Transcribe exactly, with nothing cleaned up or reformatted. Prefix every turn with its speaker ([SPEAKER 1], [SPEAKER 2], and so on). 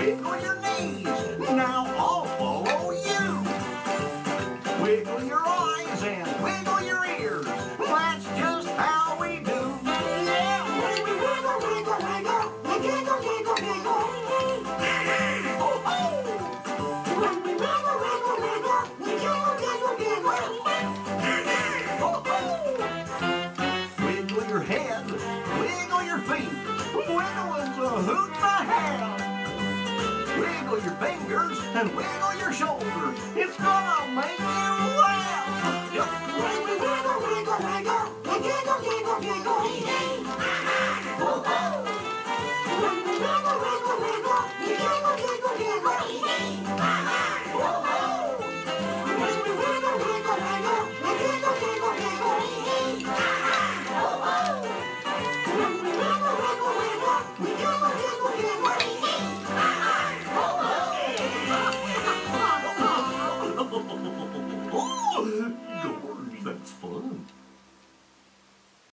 [SPEAKER 1] Wiggle your knees. Now I'll follow you. Wiggle your eyes and wiggle your ears. That's just how we do. Yeah.
[SPEAKER 2] Wiggle, wiggle, wiggle, wiggle. Wiggle, wiggle, wiggle.
[SPEAKER 1] Ho, ho.
[SPEAKER 2] When we wiggle, wiggle, wiggle, we giggle, giggle, giggle.
[SPEAKER 1] Ho, ho. Wiggle your head, wiggle your feet. Wiggle's a hoot and a half. Wiggle your fingers and wiggle your shoulders. It's gonna make you laugh. Yep.
[SPEAKER 2] When we wiggle, wiggle, wiggle, we giggle, giggle, giggle.
[SPEAKER 1] Ho, ho.
[SPEAKER 2] When we wiggle, wiggle, wiggle, we giggle, giggle, giggle.
[SPEAKER 1] Ho, ho.
[SPEAKER 2] When we wiggle, wiggle, wiggle, we giggle, giggle, giggle.
[SPEAKER 1] Ho, ho.
[SPEAKER 2] When we wiggle, wiggle, wiggle, we giggle, giggle, giggle.
[SPEAKER 1] Ho, ho.